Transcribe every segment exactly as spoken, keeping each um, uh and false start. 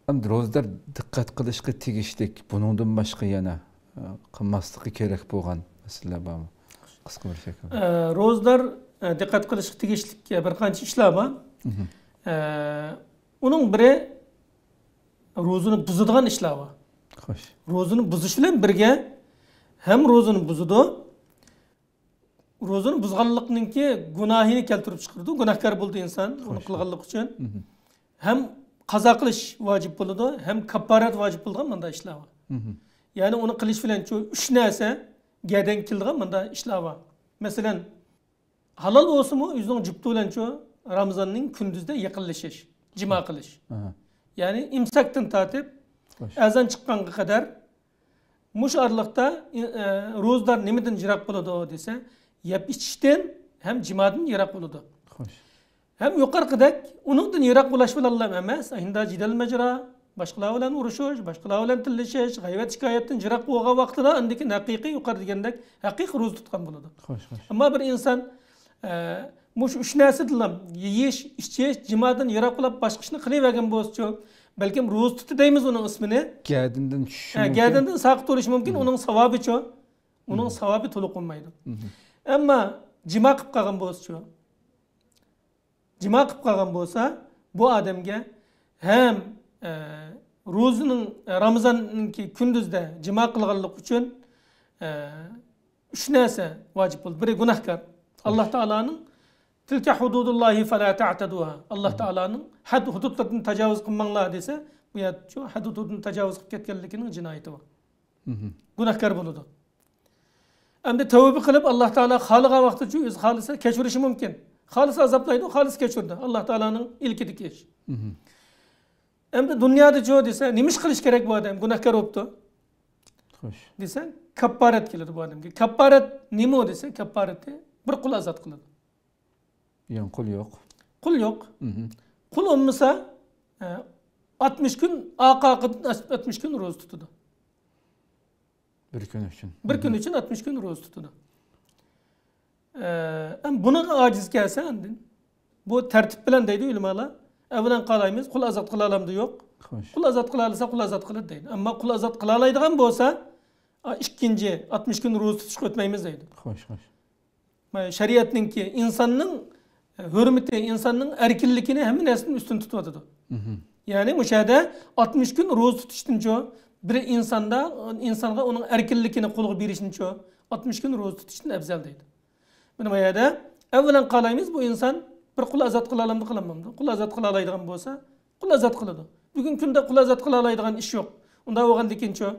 Endi ro'zador diqqat qilishga tegishlik, buningdan boshqa yana qilmasligi kerak bo'lgan masalalar bormi? Qisqa bir shaklda. Ro'zador diqqat qilishga tegishlik bir qancha ishlar bor. Uning biri ro'zani buzadigan ishlar bor. Xo'sh. Ro'zani buzish bilan birga ham ro'zani buzadi. Ro'zani buzganlikninki gunohini keltirib chiqardi. Gunohkor bo'ldi inson uni qilganlik uchun. Ham qazo qilish vojib bo'ladi, ham kaffarat vojib bo'lgan bunday ishlar bor. Ya'ni uni qilish bilan shu uch narsa gadan kelgan bunday ishlar bor. Masalan, halol bo'lsa-mu o'zining jufti bilan shu Ramazonning kunduzida yaqinlashish, jima qilish. Ya'ni imsakdan tortib azon chiqqanga qadar mush orliqda ro'zador nimadan jiroq bo'ladi desa, yeb ichishdan ham jimadan yiroq bo'ladi. Xo'sh. Hem yuqorqidek uningdan yiroq bo'lish bilan emas, endi jidal majra, boshqalar bilan urushish, boshqalar bilan tillashish, g'ayvat shikoyatdan yiroq bo'lgan vaqtida andiki haqiqiy yuqori degandek haqiqiy ro'za tutgan bo'ladi. Xo'sh, xo'sh. Ammo bir inson mush uch narsadan yeyish, ichish, jimadan yiroq bo'lib boshqa ishni qilavergan bo'lsa, balkim ro'za tutdi deymiz uning ismini. Gadindan tushishi mumkin. Gadindan saqit bo'lishi mumkin, uning savobi-chi? Uning savobi to'liq bo'lmaydi. Ammo jima qilib qolgan bo'lsa, jima qilib qolgan bo'lsa, bu odamga ham e, ro'zining Ramazonninki kunduzda jima qilganlik uchun e, uch narsa vojib bo'ldi. Biri gunohkor. Alloh taolaning tilka hududullohi fala ta'taduha. Alloh taolaning had hududlarini tajovuz qilmanglar desa, bu yer shu had hududini tajovuz qilib ketganligining jinoyati bor. Gunohkor bo'ladi. Endi tavba qilib Alloh taolo xoligan vaqtda shu o'zi xolisa kechirishi mumkin. Xolis azoblaydi, xolis kechirdi. Alloh taolaning ilkidagi ish. Endi dunyoda jo desa, nima ish qilish kerak bu odam? Gunohkor bo'libdi. Xo'sh. Desa, kaffarat keladi bu odamga. Kaffarat nima desa, kaffarati bir qul azod qiladi. Yo'q, qul yo'q. Qul yo'q. Qul olmasa oltmish kun aqaqid oltmish kun ro'za tutadi. Bir kun uchun. Bir kun uchun oltmish kun ro'za tutadi. Eee, buna aciz gelse andin. Bu tertip bilen deydi ulamalar. Evlen qalaymiz, qul azat qılalamdı yok. Xo'sh. Qul azat qılalasa qul azat qılır deydi. Ama qul azat qılalaydigan bolsa, ikkinchi oltmish kun ro'za tutishga o'tmaymiz deydi. Xo'sh, xo'sh. Shariatninki insonning hurmati, insonning erkinligini hamma narsadan ustun tutadi. Ya'ni o'shada oltmish kun ro'za tutishdan-cho bir insonda insonga uning erkinligini qo'lga berishdan-cho oltmish kun ro'za tutishdan afzal deydi. Buni bu yerda avvalan qalaymiz bu inson bir qul azat qilalamdi, qilalamdi. Qul azat qila oladigan bo'lsa, qul azat qiladi. Bugun kunda qul azat qila oladigan ish yo'q. Unda bo'lgandan-keyin-cho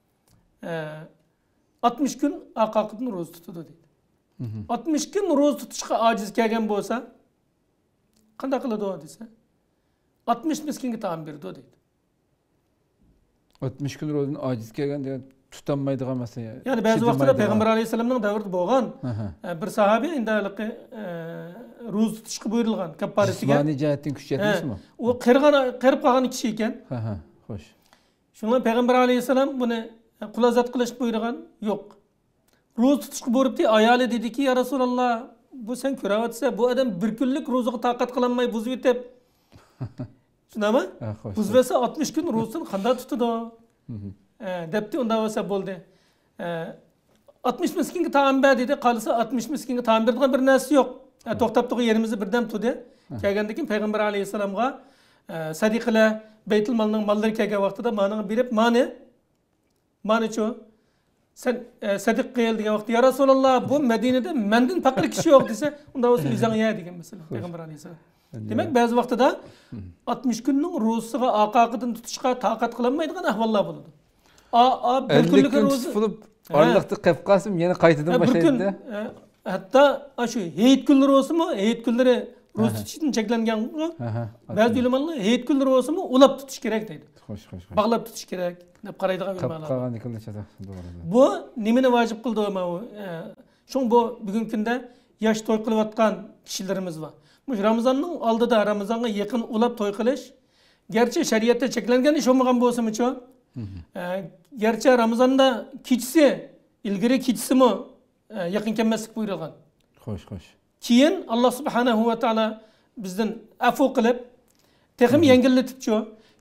oltmish kun aqaqidni ro'za tutadi deydi. oltmish kun ro'za tutishga ojiz kelgan bo'lsa, qanday qiladi u desa? oltmish miskinga taom berdi deydi. oltmish kun ro'zani ojiz kelgan degan tutanmaydigan masala. Yani bazı vaqtlarda Peygamber Aleyhisselam'ның davrida bo'lgan bir sahabi indaligi ro'za tutishga buyurilgan kaffarasiga. Jismoniy jihatdan kuch yetmasmi? U qirgan qirib qolgan kishi ekan. Ha ha, xo'sh. Shunga Peygamber Aleyhisselam buni qul azat qilish buyurgan yo'q. Ro'za tutishga buyuribdi, ayoli dediki, "Ya Rasululloh, bu sen ko'ryapsan, bu odam bir kunlik ro'zaga taqat qilolmay buzib yetib." Shunami? Buzvasa oltmish kun ro'zasini qanday tutadi? Depti onda olsa bo'ldi. oltmish miskinga taom ber dedi. Qolsa oltmish miskinga taom beradigan bir narsa yo'q. To'xtab turgan yerimizni birdan tutdi. Kelgandan keyin Payg'ambar alayhisalomga sadiqalar Baytul Malning mollari kelgan vaqtida mani berib, "Mani manichu sen sadiq qil" degan vaqtda, "Ya Rasululloh, bu Madinada mendan faqir kishi yo'q" desa, unda olsa o'zing ye degan mesela Payg'ambar alayhisalom. Demek bazı vaqtida oltmish kunning ro'zasiga aqaqidan tutishga taqat qilolmaydigan ahvollar bo'ladi. A a bir kunlik ro'za tutib, orliqda qilib qolsam, yana qaytadan boshlaydi. Hatto shu hayit kunlari bo'lsa-mu, hayit kunlari ro'za tutishdan cheklangan. Ba'zi ulamolar hayit kunlari bo'lsa-mu, ulab tutish kerak deydi. Xo'sh, xo'sh. Bog'lab tutish kerak deb qaraydigan ulamolar. Qolgan ikkalachada to'g'ri. Bu nimani vojib qildi mana u? Shung bu bugungi kunda yosh to'y qilayotgan kishilarimiz bor. Bu Ramazonning oldida Ramazonga yaqin ulab to'y qilish, gerçi shariatda cheklangan ish bo'lmagan bo'lsa-mu-chi, gerçi Ramazonda kechisi, ilgari kechisimi yaqin kelmaslik buyurilgan. Xo'sh, xo'sh. Keyin Alloh subhanahu va taolo bizdan afv qilib, texim yengillatibchi,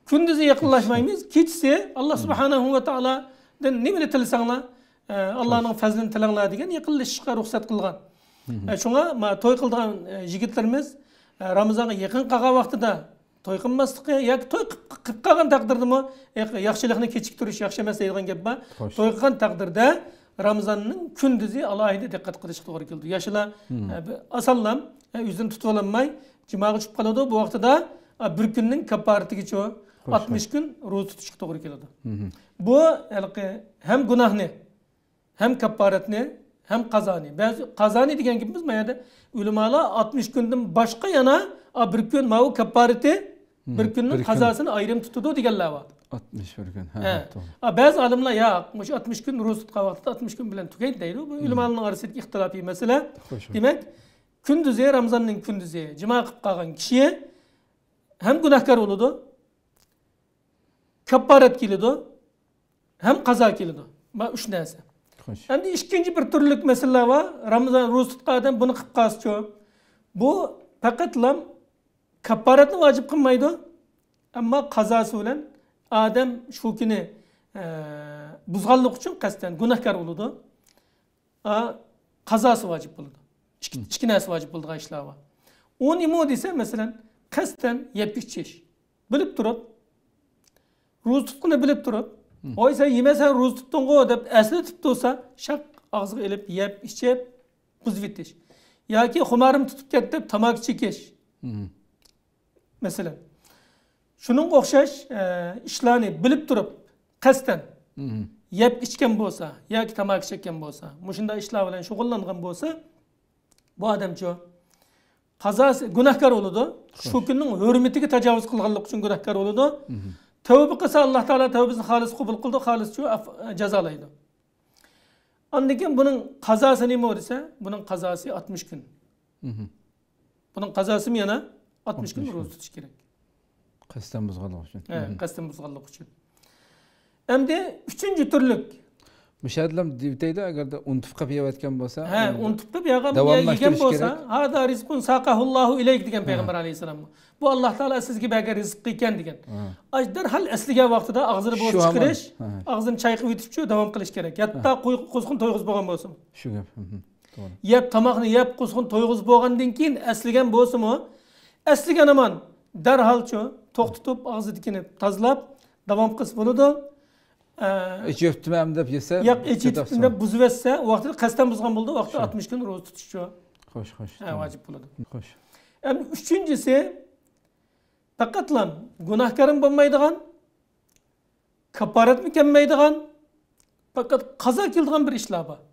Gündüzü yakınlaşmayımız. Keçisi Allah subhanahu ve ta'ala'dan ne bile tilsanglar Allah'ın fazlını tilanglar degan yakınlaşışga ruhsat kılgan. Şuna ma toy kıldıgan jigitlerimiz Ramazan'a yakın kalan vaqtida toy kılmaslıkı yoki toy qilib qolgan taqdirdami yaxshilikni kechiktirish yaxshi emas deydigan gap bor. Toy qilgan taqdirda Ramazanning kunduzi alohida diqqat qilish to'g'ri keldi. Yoshlar asallam o'zini tutib ololmay jimaga tushib qoladi. Bu vaqtida bir kunning kafaratigacha altmış kun ro'za tutishga to'g'ri keladi. Bu ham gunohni, ham kafaratni, ham qazoni. Ba'zi qazoni degan gapimiz mayada ulamolar altmış kundan boshqa yana bir kun mau kafarati bir kunning qazosini ayrim tutadi deganlar bor. altmış bir gün. Ha, bazı alimler ya altmış gün ro'za tutgan vaqtida altmış gün bilan tugaydi deydi. Bu ulamolarning orasidagi ixtilofiy masala. Demak, kunduzi Ramazonning kunduzi jima qilib qolgan kishi ham gunohkor bo'ladi, kafarat keladi, ham qazo keladi. Bu uch narsa. Endi ikkinchi bir turlik masala var. Ramazon ro'za tutgan odam buni qilib qolsa, bu faqatlam kafaratni vojib qilmaydi, ammo qazosi bilan Adam shu kuni buzganlik uchun qasdan gunohkor bo'ladi. Qazosi vojib bo'ladi. Ikki narsa vojib bo'ladigan ishlar bor. U nima desa, masalan, qasdan yeb ichish. Bilib turib, ro'za tutqani bilib turib, "Oy, sen yemasan ro'za tutding-ku" deb asli tutib tursa, shaq og'ziga ilib yeb ichib buzib etish. Yoki xumarim tutib ketdi deb tamaki chekish. Masalan, Şunun o'xshash ishlarni bilib turib, qasdan yeb ichgan bo'lsa, yoki tamaki chekkan bo'lsa, mushunday ishlar bilan shug'ullangan bo'lsa, bu odamcha qazosi gunohkor bo'ladi. Shu kunning hurmatiga tajovuz qilganlik uchun gunohkor bo'ladi. Tavba qilsa Alloh taolo tavbasini xolis qabul qildi, xolis shu jazolaydi. Ondan keyin buning qazosi nima desa, buning qazosi altmış kun. Buning qazosi yana altmış kun ro'za tutish kerak. Qasdan buzganlik uchun. Evet, qasdan buzganlik uchun. Endi üçüncü türlük. Müşahidlam deydi agarda unutib qolib yeyotgan bo'lsa, ha, unutib qolib yegan bo'lsa, hada rizqun saqahullohu ilayk degan payg'ambar alayhisalom. Bu Alloh taolo sizga bergan rizq ekan degan. Ajdar hal asliga vaqtida og'zini bo'sh chiqarish, og'zini chayqib yutibchi davom qilish kerak. Hatto qo'zg'in to'yg'iz bo'lgan bo'lsin. Shu gap. To'g'ri. Yeb tomoqni yeb qo'zg'in to'yg'iz bo'lgandan keyin asligan bo'lsa-mu, asligan aman darhalchu to'xtatib og'zini tikinib tozalab davom qilsa bo'ladi. İçiyotmam deb yesa, yo'q, içiyotmam deb buzib etsa, vaqtida qasdan buzgan bo'ldi, vaqtida altmış kun ro'za tutish cho. Xo'sh, xo'sh. Ha, vojib bo'ladi. Xo'sh. Endi uchinchisi faqatlam gunohkarim bo'lmaydigan, kafarat mukammaydigan, faqat qazo keladigan bir ishlar bor.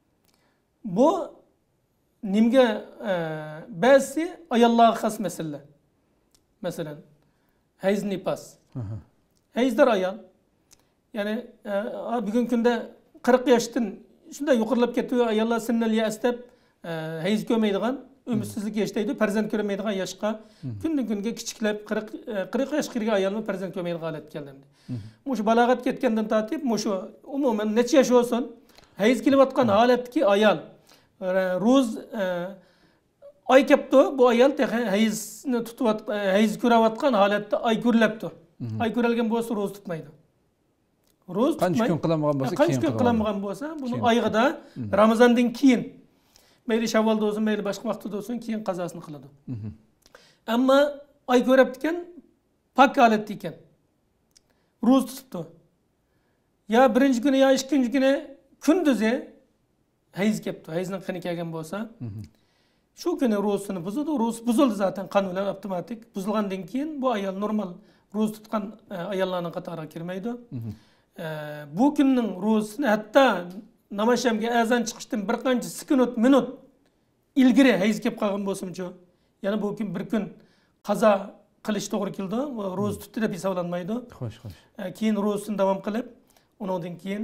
Bu nimga ba'zi ayollarga xos masala. Masalan, hayz nifas. Hayzdar ayol. Yani bugün kunda qirq yoshdan shunday yuqorilab ketdi ayollar sinnal yastab hayz ko'maydigan, ümidsizlik yaşaydi, farzand ko'rmaydigan yoshga kundan kunga kichiklab qirq yoshga kirgan ayolni farzand ko'maydigan holatga keldi. Mushu balog'at ketgandan tortib, mushu umuman necha yosh bo'lsin, hayz kelayotgan holatdagi ayol ro'z ay kepti, bu ayol hayzni tutib hayz ko'rayotgan holatda ay ko'rilibdi. Ay ko'rilgan bo'lsa ro'z tutmaydi. Ro'z tutmay. Qancha kun qilinmagan bo'lsa, qancha kun qilinmagan bo'lsa, buni oyida Ramazondan keyin, mayli Shavvolda bo'lsin, mayli boshqa vaqtda bo'lsin, keyin qazosini qiladi. Ammo ay ko'ribdi ekan, pok holatda ekan. Ro'z tutibdi. Ya birinchi kuni ya ikkinchi kuni kunduzi hayz kelibdi. Hayzning qani kelgan bo'lsa, shu kuni ro'zini buzdi, ro'z buzildi zaten qon bilan avtomatik. Buzilgandan keyin bu ayol normal ro'z tutgan ayollarning qatoriga kirmaydi. Bu kunning ro'zini hatto namazhamga azon chiqishdan bir qancha sekund, minut ilgari hayz kelib qolgan bo'lsa-chi, yana bu kun bir kun qazo qilish to'g'ri keldi, ro'z tutdi deb hisoblanmaydi. Xo'sh, xo'sh. Keyin ro'zini davom qilib, undan keyin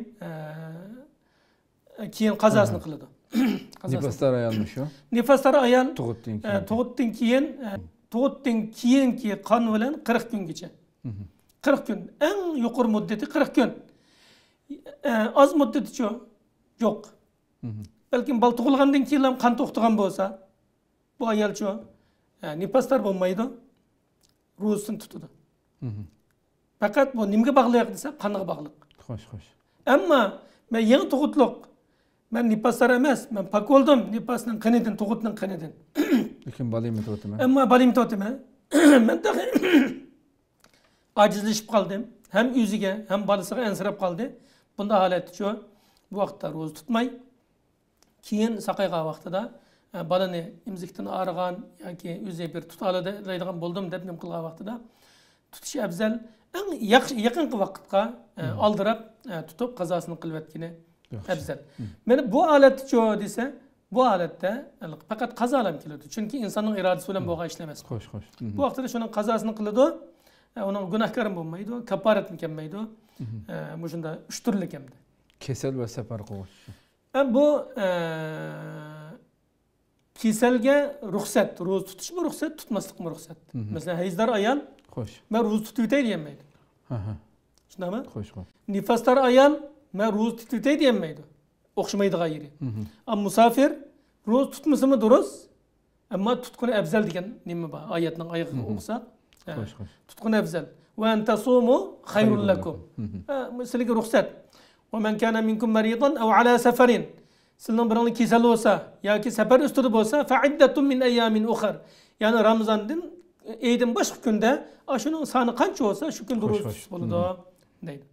keyin qazosini qiladi. Nifaslar ayolmi shu? Nifaslar ayol tug'utdan keyin. Tug'utdan keyin, tug'utdan keyingi qon bilan qirq kungacha. qirq kun. En yuqori muddati qirq kun. Az muddati-chi? Yo'q. Balkim bal tug'ilgandan keyin ham qon to'xtagan bo'lsa, bu ayol-chi, nifaslar bo'lmaydi, ro'zasini tutadi. Fakat bu nimge bağlıyaq desa, qanıga bağlıq. Xoş, xoş. Ama men yeni tuğutluq, men nipaslar emas, men pak oldum nipasının qanidin, tuğutның qanidin. Lekin bala emet otyma. Ama bala emet otyma. Men tağı acizleşip qaldım. Hem üzüge, hem balısıga ensirap qaldı. Bunda halet şu, bu vaqtda roz tutmay. Keyin saqayga vaqtida balani imzikten ağrıgan yoki o'zi bir tutalaydigan boldum deb nim qilgan vaqtida tutish afzal. Eng yaqinqi vaqtga aldirab tutib qazosini qilib etkini afzal. Meni bu alet şu desa, bu alette faqat qazolam keladi. Chunki insonning irodasi bilan bo'lgan ish emas. Xo'sh, xo'sh. Bu vaqtda shuning qazosini qiladi. Onun günahkarım bo'lmaydi, kaparat mükemmeldi. Bu shunda uch turlik hamda. Kesel ve safar qo'yish. Bu keselge ruhsat, roz tutish bu ruhsat, tutmaslik bu ruhsat. Mesela hayzdar ayol, Xo'sh. men roz tutibay deyolmaydi. Ha ha. Shundaymi? Xo'sh, xo'sh. Nifaslar ayol, men roz tutibay deyolmaydi. O'xshamaydigan yeri. Am musafir roz tutmasimi durus, ammo tutquni afzal degan nima bor? Oyatning oyog'iga o'qsak. Xo'sh, xo'sh. Tutqun afzal. Ve en tasumu hayrun lakum. Sizlarga ruxsat. Ve men kana minkum maridan aw ala safarin. Sizning biringiz kasal bo'lsa yoki safar ustida bo'lsa, fa iddatun min ayamin ukhar. Ya'ni Ramazondan eydan boshqa kunda, shuning soni qancha bo'lsa, shu kunda ro'za tutish bo'ladi deydi.